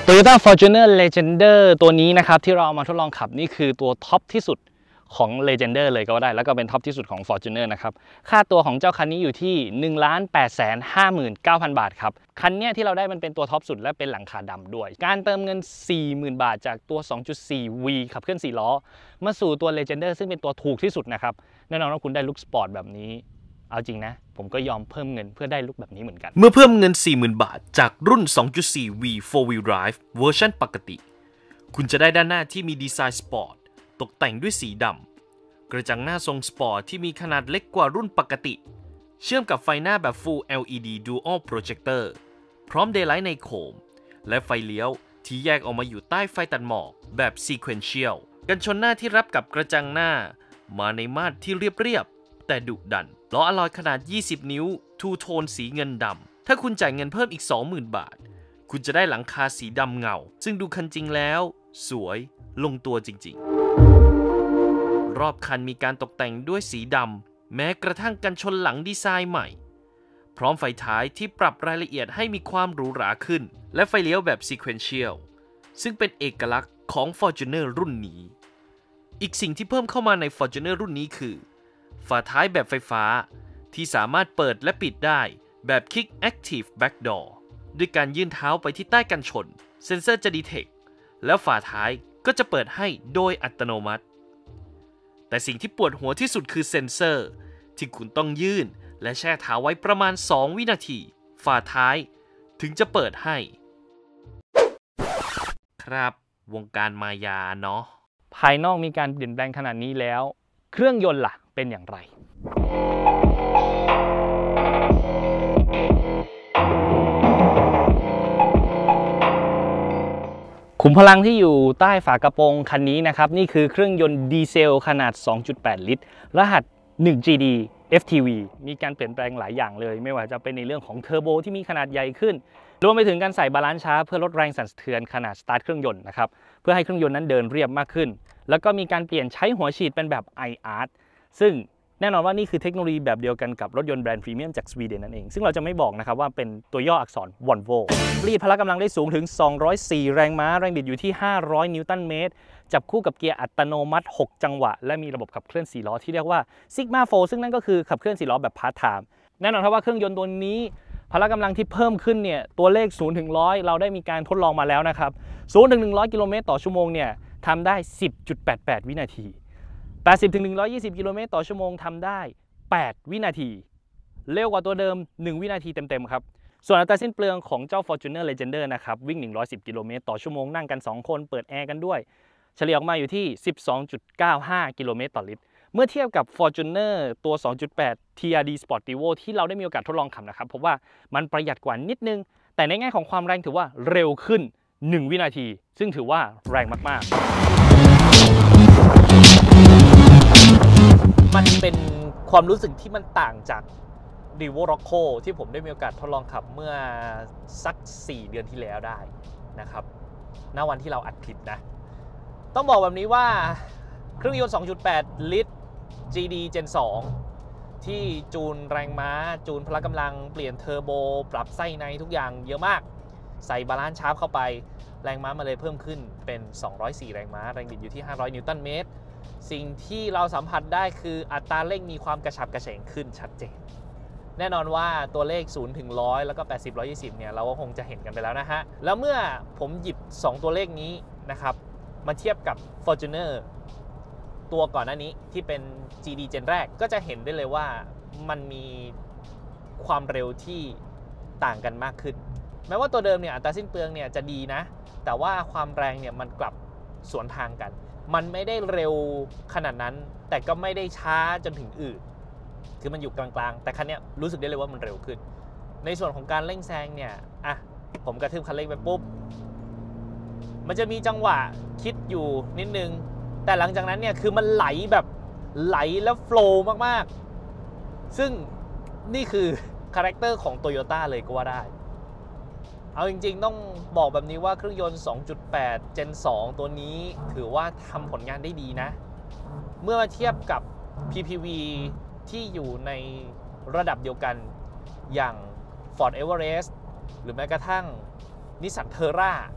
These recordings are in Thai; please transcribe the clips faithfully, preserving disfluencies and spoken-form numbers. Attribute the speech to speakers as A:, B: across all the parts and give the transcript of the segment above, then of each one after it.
A: Toyota Fortuner Legender ตัวนี้นะครับที่เราเอามาทดลองขับนี่คือตัวท็อปที่สุดของ Legender เลยก็ได้แล้วก็เป็นท็อปที่สุดของ Fortuner นะครับค่าตัวของเจ้าคันนี้อยู่ที่ หนึ่งล้านแปดแสนห้าหมื่นเก้าพัน บาทครับคันนี้ที่เราได้มันเป็นตัวท็อปสุดและเป็นหลังคาดำด้วยการเติมเงิน สี่หมื่น บาทจากตัว สองจุดสี่ วี ขับเคลื่อนสี่ล้อมาสู่ตัว Legender ซึ่งเป็นตัวถูกที่สุดนะครับแน่นอนว่าคุณได้ลุคสปอร์ตแบบนี้เอาจริงนะผมก็ยอมเพิ่มเงินเพื่อได้ลุคแบบนี้เหมือนกัน
B: เมื่อเพิ่มเงิน สี่หมื่น บาทจากรุ่น สองจุดสี่ วี โฟร์ วีล Drive เวอร์ชันปกติคุณจะได้ด้านหน้าที่มีดีไซน์สปอร์ตตกแต่งด้วยสีดำกระจังหน้าทรงสปอร์ตที่มีขนาดเล็กกว่ารุ่นปกติเชื่อมกับไฟหน้าแบบ Full แอล อี ดี Dual Projector พร้อม Daylight ในโคมและไฟเลี้ยวที่แยกออกมาอยู่ใต้ไฟตัดหมอกแบบ Sequential กันชนหน้าที่รับกับกระจังหน้ามาในมาตรที่เรียบๆแต่ดุดันล้ออะลอยขนาดยี่สิบนิ้วทูโทนสีเงินดำถ้าคุณจ่ายเงินเพิ่มอีก สองหมื่น บาทคุณจะได้หลังคาสีดำเงาซึ่งดูคันจริงแล้วสวยลงตัวจริงๆรอบคันมีการตกแต่งด้วยสีดำแม้กระทั่งกันชนหลังดีไซน์ใหม่พร้อมไฟท้ายที่ปรับรายละเอียดให้มีความหรูหราขึ้นและไฟเลี้ยวแบบ Sequential ซึ่งเป็นเอกลักษณ์ของ Fortuner รุ่นนี้อีกสิ่งที่เพิ่มเข้ามาใน Fortuner รุ่นนี้คือฝาท้ายแบบไฟฟ้าที่สามารถเปิดและปิดได้แบบ Kick Active Back Door ด้วยการยื่นเท้าไปที่ใต้กันชนเซ็นเซอร์จะ detect แล้วฝาท้ายก็จะเปิดให้โดยอัตโนมัติแต่สิ่งที่ปวดหัวที่สุดคือเซ็นเซอร์ที่คุณต้องยื่นและแช่เท้าไว้ประมาณสองวินาทีฝาท้ายถึงจะเปิดให้ครับวงการมายาเนาะ
A: ภายนอกมีการเปลี่ยนแปลงขนาดนี้แล้วเครื่องยนต์ล่ะเป็นอย่างไรขุมพลังที่อยู่ใต้ฝากระโปรงคันนี้นะครับนี่คือเครื่องยนต์ดีเซลขนาด สองจุดแปด ลิตรรหัส หนึ่ง จี ดี เอฟ ที วี มีการเปลี่ยนแปลงหลายอย่างเลยไม่ว่าจะเป็นในเรื่องของเทอร์โบที่มีขนาดใหญ่ขึ้นรวมไปถึงการใส่บาลานซ์ช้าเพื่อลดแรงสั่นสะเทือนขณะสตาร์ทเครื่องยนต์นะครับเพื่อให้เครื่องยนต์นั้นเดินเรียบมากขึ้นแล้วก็มีการเปลี่ยนใช้หัวฉีดเป็นแบบ ไอ อาร์ ซึ่งแน่นอนว่านี่คือเทคโนโลยีแบบเดียวกันกับรถยนต์แบรนด์พรีเมียมจากสวีเดนนั่นเองซึ่งเราจะไม่บอกนะครับว่าเป็นตัวย่ออักษร Volvo รีดพละกำลังได้สูงถึงสองร้อยสี่แรงม้าแรงบิดอยู่ที่ห้าร้อยนิวตันเมตรจับคู่กับเกียร์อัตโนมัติหกจังหวะและมีระบบขับเคลื่อนสี่ล้อที่เรียกว่า Sigma โฟร์ ซึ่งนั่นก็คือขับเคลื่อนสี่ล้อแบบพาร์ทไทม์แน่นอนครับว่าเครื่องยนต์ตัวนี้พละกำลังที่เพิ่มขึ้นเนี่ยตัวเลขศูนย์ถึงร้อยเราได้มีการทดลองมาแล้วนะครับศูนย์ถึงหนึ่งร้อยกิโลเมตรต่อชั่วโมงเนี่ยทำได้ สิบจุดแปดแปด วินาทีแปดสิบถึงหนึ่งร้อยยี่สิบกิโลเมตรต่อชั่วโมงทำได้แปดวินาทีเร็วกว่าตัวเดิมหนึ่งวินาทีเต็มๆครับส่วนอัตราสิ้นเปลืองของเจ้า Fortuner Legender นะครับวิ่งหนึ่งร้อยสิบกิโลเมตรต่อชั่วโมงนั่งกันสองคนเปิดแอร์กันด้วยเฉลี่ยออกมาอยู่ที่ สิบสองจุดเก้าห้า กิโลเมตรต่อลิตรเมื่อเทียบกับ Fortuner ตัว สองจุดแปด ที อาร์ ดี Sportivo ที่เราได้มีโอกาสทดลองขับนะครับเพราะว่ามันประหยัดกว่านิดนึงแต่ในแง่ของความแรงถือว่าเร็วขึ้นหนึ่งวินาทีซึ่งถือว่าแรงมากๆมันเป็นความรู้สึกที่มันต่างจาก Revo Rocco ที่ผมได้มีโอกาสทดลองขับเมื่อสักสี่เดือนที่แล้วได้นะครับณวันที่เราอัดคลิปนะต้องบอกแบบนี้ว่าเครื่องยนต์ สองจุดแปด ลิตร จี ดี Gen สอง ที่จูนแรงม้าจูนพละกำลังเปลี่ยนเทอร์โบปรับไส้ในทุกอย่างเยอะมากใส่บาลานซ์ชาร์ปเข้าไปแรงม้ามาเลยเพิ่มขึ้นเป็นสองร้อยสี่แรงม้าแรงบิดอยู่ที่ห้าร้อยนิวตันเมตรสิ่งที่เราสัมผัสได้คืออัตราเร่งมีความกระฉับกระเฉงขึ้นชัดเจนแน่นอนว่าตัวเลขศูนย์ถึงหนึ่งร้อยแล้วก็แปดสิบ หนึ่งร้อยยี่สิบเนี่ยเราก็คงจะเห็นกันไปแล้วนะฮะแล้วเมื่อผมหยิบสองตัวเลขนี้นะครับมาเทียบกับ Fortuner ตัวก่อนหน้านี้ที่เป็น จี ดี Gen แรกก็จะเห็นได้เลยว่ามันมีความเร็วที่ต่างกันมากขึ้นแม้ว่าตัวเดิมเนี่ยอัตราสิ้นเปลืองเนี่ยจะดีนะแต่ว่าความแรงเนี่ยมันกลับสวนทางกันมันไม่ได้เร็วขนาดนั้นแต่ก็ไม่ได้ช้าจนถึงอืดคือมันอยู่กลางๆแต่คันนี้รู้สึกได้เลยว่ามันเร็วขึ้นในส่วนของการเร่งแซงเนี่ยอ่ะผมกระทืบคันเร่งไปปุ๊บมันจะมีจังหวะคิดอยู่นิดนึงแต่หลังจากนั้นเนี่ยคือมันไหลแบบไหลแล้วโฟลว์มากๆซึ่งนี่คือคาแรคเตอร์ของ Toyota เลยก็ว่าได้เอาจริงๆต้องบอกแบบนี้ว่าเครื่องยนต์ สองจุดแปด Gen สอง ตัวนี้ถือว่าทำผลงานได้ดีนะเมื่อมาเทียบกับ พี พี วี ที่อยู่ในระดับเดียวกันอย่าง Ford Everest หรือแม้กระทั่ง Nissan Terra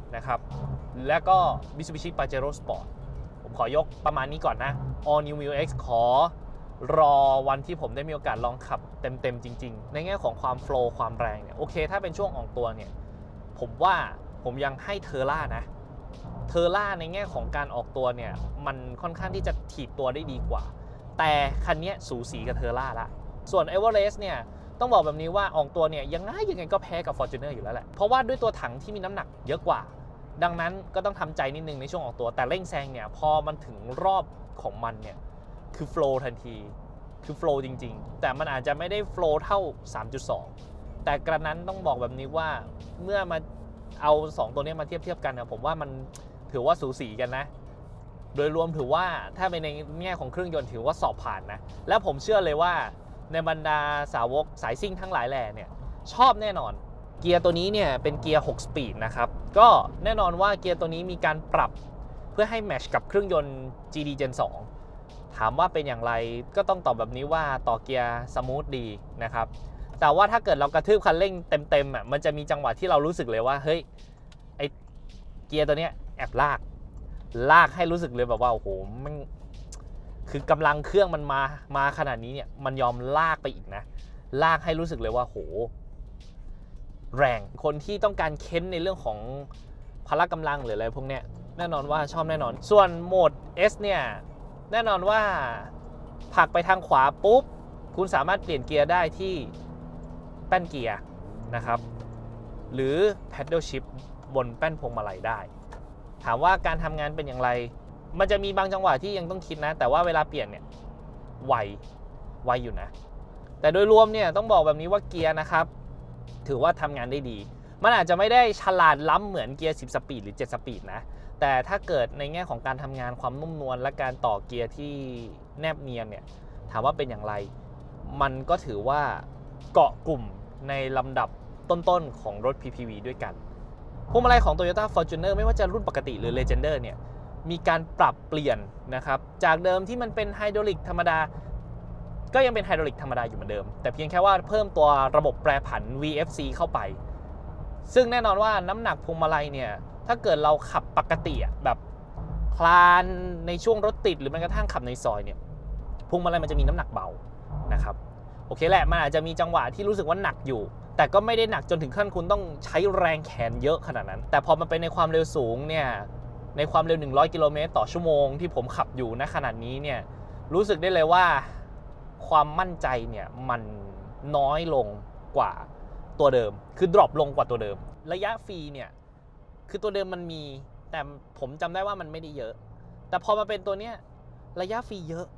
A: นะครับแล้วก็ Mitsubishi Pajero Sport ผมขอยกประมาณนี้ก่อนนะ All New มิว เอ็กซ์ ขอรอวันที่ผมได้มีโอกาสลองขับเต็มๆจริงๆในแง่ของความโฟล์ความแรงเนี่ยโอเคถ้าเป็นช่วงออกตัวเนี่ยผมว่าผมยังให้เทอร่านะเทอร่าในแง่ของการออกตัวเนี่ยมันค่อนข้างที่จะถีบตัวได้ดีกว่าแต่คันนี้สูสีกับเทอร่าละส่วน Everest เนี่ยต้องบอกแบบนี้ว่าออกตัวเนี่ยยังไงยังไงก็แพ้กับ Fortuner อยู่แล้วแหละเพราะว่าด้วยตัวถังที่มีน้ำหนักเยอะกว่าดังนั้นก็ต้องทำใจนิดนึงในช่วงออกตัวแต่เร่งแซงเนี่ยพอมันถึงรอบของมันเนี่ยคือโฟล์ทันทีคือโฟล์จริงๆแต่มันอาจจะไม่ได้โฟล์เท่า สามจุดสอง แต่กระนั้นต้องบอกแบบนี้ว่าเมื่อมาเอาสองตัวนี้มาเทียบเทียบกันนะผมว่ามันถือว่าสูสีกันนะโดยรวมถือว่าถ้าเป็นในแง่ของเครื่องยนต์ถือว่าสอบผ่านนะและผมเชื่อเลยว่าในบรรดาสาวกสายซิ่งทั้งหลายแหล่เนี่ยชอบแน่นอนเกียร์ตัวนี้เนี่ยเป็นเกียร์หกสปีดนะครับก็แน่นอนว่าเกียร์ตัวนี้มีการปรับเพื่อให้แมทช์กับเครื่องยนต์ จี ดี Gen สองถามว่าเป็นอย่างไรก็ต้องตอบแบบนี้ว่าต่อเกียร์สมูทดีนะครับแต่ว่าถ้าเกิดเรากระทืบคันเร่งเต็มๆอ่ะมันจะมีจังหวะที่เรารู้สึกเลยว่าเฮ้ยไอเกียร์ตัวเนี้ยแอบลากลากให้รู้สึกเลยแบบว่าโอ้โหมันคือกำลังเครื่องมันมามาขนาดนี้เนี่ยมันยอมลากไปอีกนะลากให้รู้สึกเลยว่าโหแรงคนที่ต้องการเค้นในเรื่องของพละกำลังหรืออะไรพวกเนี้ยแน่นอนว่าชอบแน่นอนส่วนโหมด S เนี่ยแน่นอนว่าผลักไปทางขวาปุ๊บคุณสามารถเปลี่ยนเกียร์ได้ที่แป้นเกียร์นะครับหรือ paddle shift บนแป้นพวงมาลัยได้ถามว่าการทำงานเป็นอย่างไรมันจะมีบางจังหวะที่ยังต้องคิดนะแต่ว่าเวลาเปลี่ยนเนี่ยไวไวอยู่นะแต่โดยรวมเนี่ยต้องบอกแบบนี้ว่าเกียร์นะครับถือว่าทำงานได้ดีมันอาจจะไม่ได้ฉลาดล้ำเหมือนเกียร์สิบสปีดหรือเจ็ดสปีดนะแต่ถ้าเกิดในแง่ของการทำงานความนุ่มนวลและการต่อเกียร์ที่แนบเนียนเนี่ยถามว่าเป็นอย่างไรมันก็ถือว่าเกาะกลุ่มในลำดับต้นๆของรถ พี พี วี ด้วยกันพวงมาลัยของ Toyota Fortuner ไม่ว่าจะรุ่นปกติหรือ Legender เนี่ยมีการปรับเปลี่ยนนะครับจากเดิมที่มันเป็นไฮดรอลิกธรรมดาก็ยังเป็นไฮดรอลิกธรรมดาอยู่เหมือนเดิมแต่เพียงแค่ว่าเพิ่มตัวระบบแปรผัน วี เอฟ ซี เข้าไปซึ่งแน่นอนว่าน้ำหนักพวงมาลัยเนี่ยถ้าเกิดเราขับปกติแบบคลานในช่วงรถติดหรือแม้กระทั่งขับในซอยเนี่ยพวงมาลัยมันจะมีน้ำหนักเบานะครับโอเคแหละมันอาจจะมีจังหวะที่รู้สึกว่าหนักอยู่แต่ก็ไม่ได้หนักจนถึงขั้นคุณต้องใช้แรงแขนเยอะขนาดนั้นแต่พอมันเป็นในความเร็วสูงเนี่ยในความเร็วหนึ่งร้อยกิโลเมตรต่อชั่วโมงที่ผมขับอยู่ณขนาดนี้เนี่ยรู้สึกได้เลยว่าความมั่นใจเนี่ยมันน้อยลงกว่าตัวเดิมคือดรอปลงกว่าตัวเดิมระยะฟรีเนี่ยคือตัวเดิมมันมีแต่ผมจำได้ว่ามันไม่ได้เยอะแต่พอมาเป็นตัวเนี้ยระยะฟรีเยอะ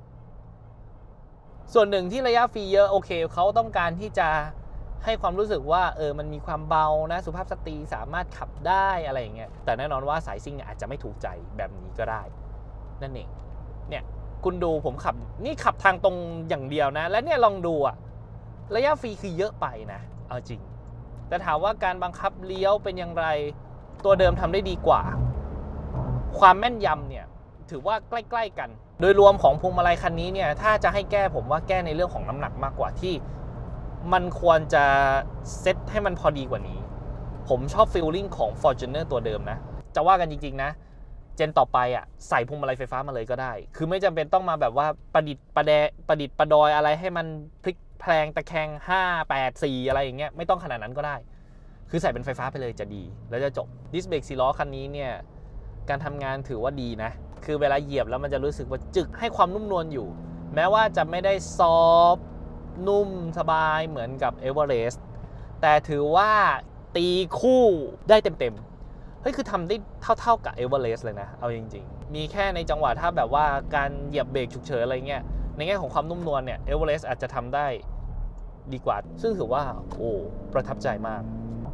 A: ส่วนหนึ่งที่ระยะฟรีเยอะโอเคเขาต้องการที่จะให้ความรู้สึกว่าเออมันมีความเบานะสุภาพสตรีสามารถขับได้อะไรอย่างเงี้ยแต่แน่นอนว่าสายซิ่งเนี่ยอาจจะไม่ถูกใจแบบนี้ก็ได้นั่นเองเนี่ยคุณดูผมขับนี่ขับทางตรงอย่างเดียวนะและเนี่ยลองดูอะระยะฟรีคือเยอะไปนะเอาจริงแต่ถามว่าการบังคับเลี้ยวเป็นอย่างไรตัวเดิมทำได้ดีกว่าความแม่นยำเนี่ยถือว่าใกล้ๆกันโดยรวมของพวงมาลัยคันนี้เนี่ยถ้าจะให้แก้ผมว่าแก้ในเรื่องของน้ำหนักมากกว่าที่มันควรจะเซตให้มันพอดีกว่านี้ผมชอบฟีลลิ่งของ Fortuner ตัวเดิมนะจะว่ากันจริงๆนะเจนต่อไปอ่ะใส่พวงมาลัยไฟฟ้ามาเลยก็ได้คือไม่จำเป็นต้องมาแบบว่าประดิษฐ์ประแดประดิษฐ์ประดอยอะไรให้มันพลิกแพลงตะแคงห้า แปด สี่อะไรอย่างเงี้ยไม่ต้องขนาดนั้นก็ได้คือใส่เป็นไฟฟ้าไปเลยจะดีแล้วจะจบดิสเบรกสี่ล้อคันนี้เนี่ยการทำงานถือว่าดีนะคือเวลาเหยียบแล้วมันจะรู้สึกว่าจึกให้ความนุ่มนวลอยู่แม้ว่าจะไม่ได้ซอฟต์นุ่มสบายเหมือนกับ Everest แต่ถือว่าตีคู่ได้เต็มๆเฮ้ยคือทำได้เท่าๆกับ Everest เลยนะเอาจริงๆมีแค่ในจังหวะถ้าแบบว่าการเหยียบเบรกฉุกเฉินอะไรเงี้ยในแง่ของความนุ่มนวลเนี่ย Everest อาจจะทำได้ดีกว่าซึ่งถือว่าโอ้ประทับใจมาก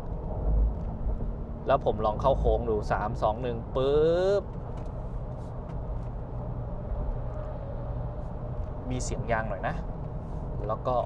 A: แล้วผมลองเข้าโค้งดูสาม สอง หนึ่งปึ๊บมีเสียงยางหน่อยนะแล้วก็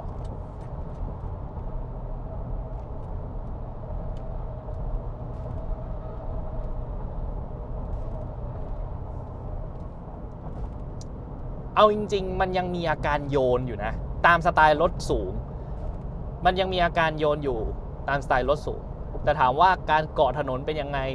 A: เอาจริงๆมันยังมีอาการโยนอยู่นะตามสไตล์รถสูงมันยังมีอาการโยนอยู่ตามสไตล์รถสูงแต่ถามว่าการเกาะถนนเป็นยังไง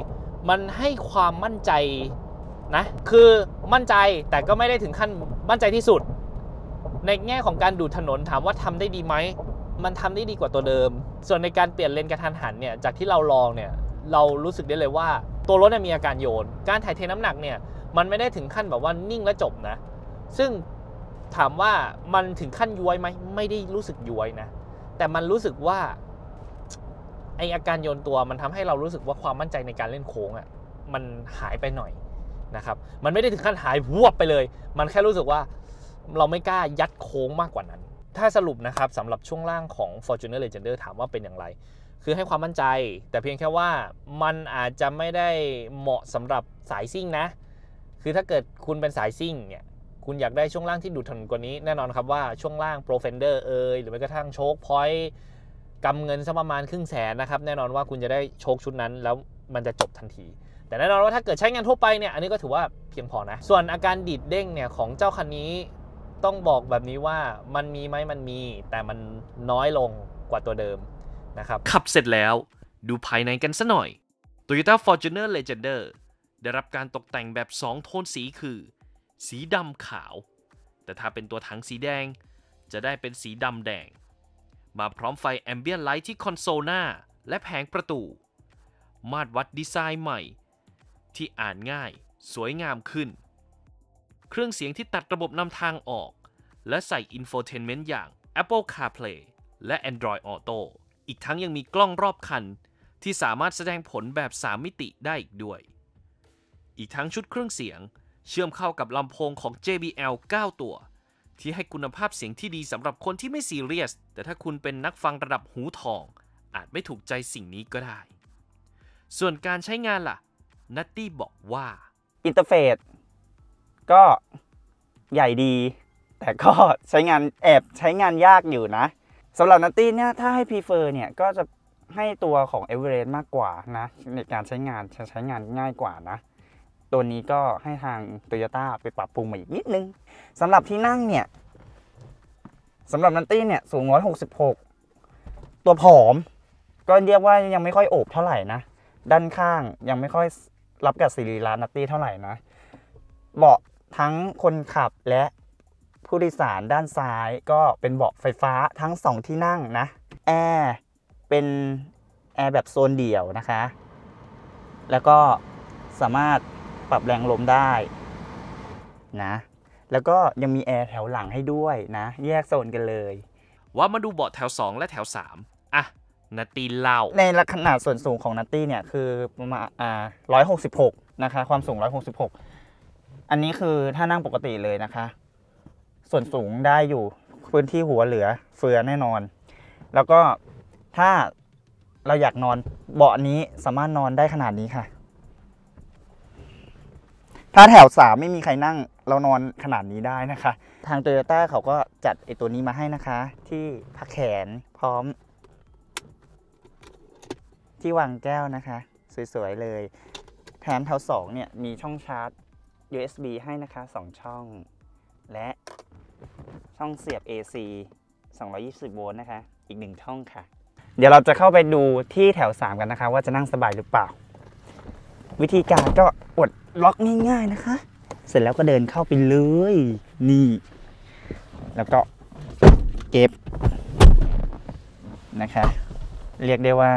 A: มันให้ความมั่นใจนะคือมั่นใจแต่ก็ไม่ได้ถึงขั้นมั่นใจที่สุดในแง่ของการดูดถนนถามว่าทำได้ดีไหมมันทำได้ดีกว่าตัวเดิมส่วนในการเปลี่ยนเลนกระทันหันเนี่ยจากที่เราลองเนี่ยเรารู้สึกได้เลยว่าตัวรถเนี่ยมีอาการโยนการถ่ายเทน้ำหนักเนี่ยมันไม่ได้ถึงขั้นแบบว่านิ่งและจบนะซึ่งถามว่ามันถึงขั้นย้วยไหมไม่ได้รู้สึกย้วยนะแต่มันรู้สึกว่าไออาการโยนตัวมันทำให้เรารู้สึกว่าความมั่นใจในการเล่นโค้งอ่ะมันหายไปหน่อยนะครับมันไม่ได้ถึงขั้นหายวบไปเลยมันแค่รู้สึกว่าเราไม่กล้ายัดโค้งมากกว่านั้นถ้าสรุปนะครับสำหรับช่วงล่างของ Fortuner Legender ถามว่าเป็นอย่างไรคือให้ความมั่นใจแต่เพียงแค่ว่ามันอาจจะไม่ได้เหมาะสำหรับสายซิ่งนะคือถ้าเกิดคุณเป็นสายซิ่งเนี่ยคุณอยากได้ช่วงล่างที่ดูดถนนกว่านี้แน่นอนครับว่าช่วงล่าง Pro Fender เอยหรือแม้กระทั่งโชคพอยต์กำเงินสักประมาณครึ่งแสนนะครับแน่นอนว่าคุณจะได้โชคชุดนั้นแล้วมันจะจบทันทีแต่แน่นอนว่าถ้าเกิดใช้งานทั่วไปเนี่ยอันนี้ก็ถือว่าเพียงพอนะส่วนอาการดีดเด้งเนี่ยของเจ้าคันนี้ต้องบอกแบบนี้ว่ามันมีไหมมันมีแต่มันน้อยลงกว่าตัวเดิมนะครับ
B: ขับเสร็จแล้วดูภายในกันซะหน่อย Toyota Fortuner Legender ได้รับการตกแต่งแบบสองโทนสีคือสีดำขาวแต่ถ้าเป็นตัวถังสีแดงจะได้เป็นสีดำแดงมาพร้อมไฟ Ambient Light ที่คอนโซลหน้าและแผงประตูมาตรวัดดีไซน์ใหม่ที่อ่านง่ายสวยงามขึ้นเครื่องเสียงที่ตัดระบบนำทางออกและใส่ Infotainment อย่าง Apple CarPlay และ Android Auto อีกทั้งยังมีกล้องรอบคันที่สามารถแสดงผลแบบสามมิติได้อีกด้วยอีกทั้งชุดเครื่องเสียงเชื่อมเข้ากับลำโพงของ เจ บี แอล เก้า ตัวที่ให้คุณภาพเสียงที่ดีสำหรับคนที่ไม่ซีเรียสแต่ถ้าคุณเป็นนักฟังระดับหูทองอาจไม่ถูกใจสิ่งนี้ก็ได้ส่วนการใช้งานล่ะนัตตี้บอกว่า
C: อินเทอร์เฟซก็ใหญ่ดีแต่ก็ใช้งานแอบใช้งานยากอยู่นะสำหรับนัตตี้เนี่ยถ้าให้พรีเฟอร์เนี่ยก็จะให้ตัวของ Everest มากกว่านะในการใช้งานใช้งานง่ายกว่านะตัวนี้ก็ให้ทาง Toyota ไปปรับปรุงมาอีกนิดนึงสำหรับที่นั่งเนี่ยสำหรับนัตตี้เนี่ยสูงหนึ่งร้อยหกสิบหกตัวผอมก็เรียกว่ายังไม่ค่อยโอบเท่าไหร่นะด้านข้างยังไม่ค่อยรับกับซีรีส์นัตตี้เท่าไหร่นะเบาะทั้งคนขับและผู้โดยสารด้านซ้ายก็เป็นเบาะไฟฟ้าทั้งสองที่นั่งนะแอร์เป็นแอร์แบบโซนเดี่ยวนะคะแล้วก็สามารถปรับแรงลมได้นะแล้วก็ยังมีแอร์แถวหลังให้ด้วยนะแยกโซนกันเลย
B: ว่ามาดูเบาะแถวสองและแถวสามอ่ะนัตตี้เล่า
C: ในขนาดส่วนสูงของนัตตี้เนี่ยคือประมาณอ่าหนึ่งร้อยหกสิบหกนะคะความสูงหนึ่งร้อยหกสิบหกอันนี้คือถ้านั่งปกติเลยนะคะส่วนสูงได้อยู่พื้นที่หัวเหลือเฟือแน่นอนแล้วก็ถ้าเราอยากนอนเบาะนี้สามารถนอนได้ขนาดนี้ค่ะถ้าแถวสามไม่มีใครนั่งเรานอนขนาดนี้ได้นะคะทาง Toyota เขาก็จัดไอตัวนี้มาให้นะคะที่พักแขนพร้อมที่วางแก้วนะคะสวยๆเลยแถมแถวสองเนี่ยมีช่องชาร์จ ยู เอส บี ให้นะคะสองช่องและช่องเสียบ เอ ซี สองร้อยยี่สิบโวลต์นะคะอีกหนึ่งช่องค่ะเดี๋ยวเราจะเข้าไปดูที่แถวสามกันนะคะว่าจะนั่งสบายหรือเปล่าวิธีการก็กดล็อกง่ายๆนะคะเสร็จแล้วก็เดินเข้าไปเลยนี่แล้วก็เก็บนะคะเรียกได้ว่า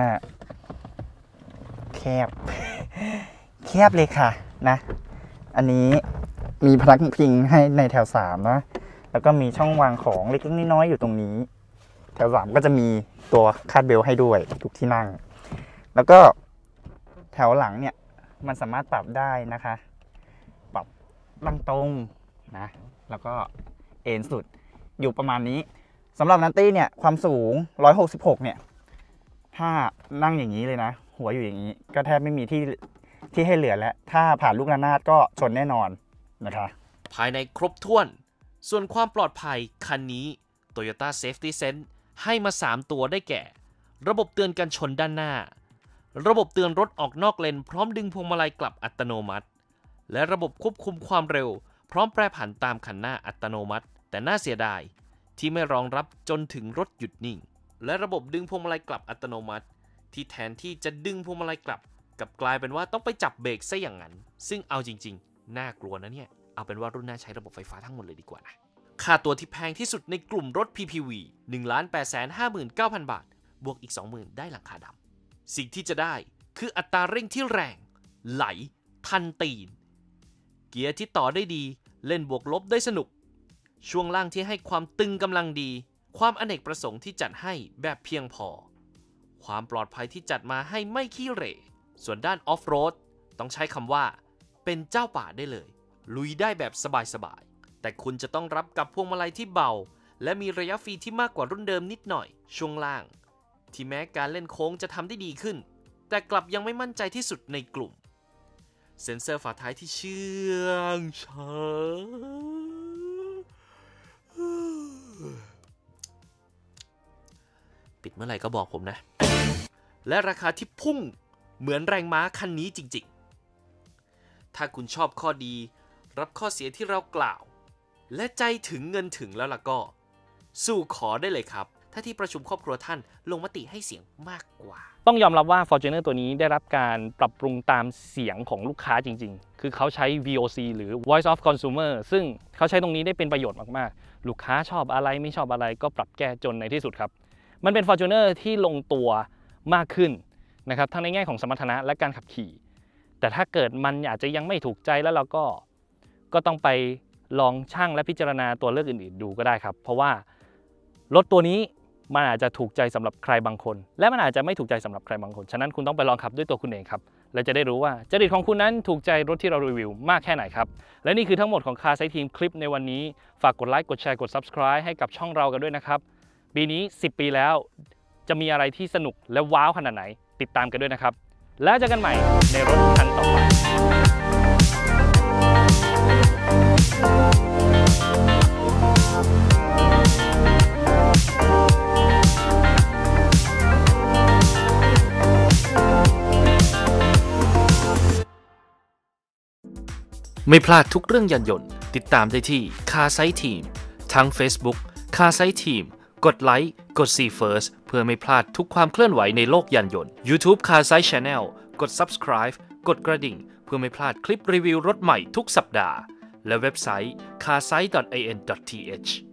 C: แคบแคบเลยค่ะนะอันนี้มีพนักพิงให้ในแถวสามนะแล้วก็มีช่องวางของเล็กๆน้อยๆอยู่ตรงนี้แถวสามก็จะมีตัวคาดเบลต์ให้ด้วยทุกที่นั่งแล้วก็แถวหลังเนี่ยมันสามารถปรับได้นะคะปรับนั่งตรงนะแล้วก็เอ็นสุดอยู่ประมาณนี้สำหรับนัตตี้เนี่ยความสูงหนึ่งร้อยหกสิบหกเนี่ยถ้านั่งอย่างนี้เลยนะหัวอยู่อย่างนี้ก็แทบไม่มีที่ที่ให้เหลือแล้วถ้าผ่านลูกระนาดก็ชนแน่นอนนะคะ
B: ภายในครบถ้วนส่วนความปลอดภัยคันนี้ Toyota Safety Sense ให้มาสามตัวได้แก่ระบบเตือนกันชนด้านหน้าระบบเตือนรถออกนอกเลนพร้อมดึงพวงมาลัยกลับอัตโนมัติและระบบควบคุมความเร็วพร้อมแปรผันตามคันหน้าอัตโนมัติแต่น่าเสียดายที่ไม่รองรับจนถึงรถหยุดนิ่งและระบบดึงพวงมาลัยกลับอัตโนมัติที่แทนที่จะดึงพวงมาลัยกลับกลับกลายเป็นว่าต้องไปจับเบรกซะอย่างนั้นซึ่งเอาจริงๆน่ากลัวนะเนี่ยเอาเป็นว่ารุ่นหน้าใช้ระบบไฟฟ้าทั้งหมดเลยดีกว่านะค่าตัวที่แพงที่สุดในกลุ่มรถ พี พี วี หนึ่งล้านแปดแสนห้าหมื่นเก้าพัน บาทบวกอีก สองหมื่น ได้หลังคาดำสิ่งที่จะได้คืออัตราเร่งที่แรงไหลทันตีนเกียร์ที่ต่อได้ดีเล่นบวกลบได้สนุกช่วงล่างที่ให้ความตึงกำลังดีความอเนกประสงค์ที่จัดให้แบบเพียงพอความปลอดภัยที่จัดมาให้ไม่ขี้เหร่ส่วนด้านออฟโรดต้องใช้คำว่าเป็นเจ้าป่าได้เลยลุยได้แบบสบายๆแต่คุณจะต้องรับกับพวงมาลัยที่เบาและมีระยะฟรีที่มากกว่ารุ่นเดิมนิดหน่อยช่วงล่างที่แม้การเล่นโค้งจะทำได้ดีขึ้นแต่กลับยังไม่มั่นใจที่สุดในกลุ่มเซ็นเซอร์ฝาท้ายที่เชื่องช้าปิดเมื่อไหร่ก็บอกผมนะและราคาที่พุ่งเหมือนแรงม้าคันนี้จริงๆถ้าคุณชอบข้อดีรับข้อเสียที่เรากล่าวและใจถึงเงินถึงแล้วล่ะก็สู้ขอได้เลยครับถ้าที่ประชุมครอบครัวท่านลงมติให้เสียงมากกว่า
A: ต้องยอมรับว่า Fortuner ตัวนี้ได้รับการปรับปรุงตามเสียงของลูกค้าจริงๆคือเขาใช้ วี โอ ซี หรือ Voice of Consumer ซึ่งเขาใช้ตรงนี้ได้เป็นประโยชน์มากๆลูกค้าชอบอะไรไม่ชอบอะไรก็ปรับแก้จนในที่สุดครับมันเป็น Fortuner ที่ลงตัวมากขึ้นนะครับทั้งในแง่ของสมรรถนะและการขับขี่แต่ถ้าเกิดมันอาจจะยังไม่ถูกใจแล้วเราก็ก็ต้องไปลองชั่งและพิจารณาตัวเลือกอื่นๆดูก็ได้ครับเพราะว่ารถตัวนี้มันอาจจะถูกใจสำหรับใครบางคนและมันอาจจะไม่ถูกใจสำหรับใครบางคนฉะนั้นคุณต้องไปลองขับด้วยตัวคุณเองครับและจะได้รู้ว่าจริตของคุณนั้นถูกใจรถที่เรารีวิวมากแค่ไหนครับและนี่คือทั้งหมดของ Car Sight Team คลิปในวันนี้ฝากกดไลค์กดแชร์กด Subscribe ให้กับช่องเรากันด้วยนะครับปีนี้สิบปีแล้วจะมีอะไรที่สนุกและว้าวขนาดไหนติดตามกันด้วยนะครับแล้วเจอกันใหม่ในรถคันต่อไป
B: ไม่พลาดทุกเรื่องยานยนต์ติดตามได้ที่ Car Sight Team ทั้ง Facebook Car Sight Team กดไลค์กด See First เพื่อไม่พลาดทุกความเคลื่อนไหวในโลกยานยนต์ YouTube Car Sight Channel กด Subscribe กดกระดิ่งเพื่อไม่พลาดคลิปรีวิวรถใหม่ทุกสัปดาห์และเว็บไซต์ คาร์ไซต์ ดอท เอ เอ็น ดอท ที เอช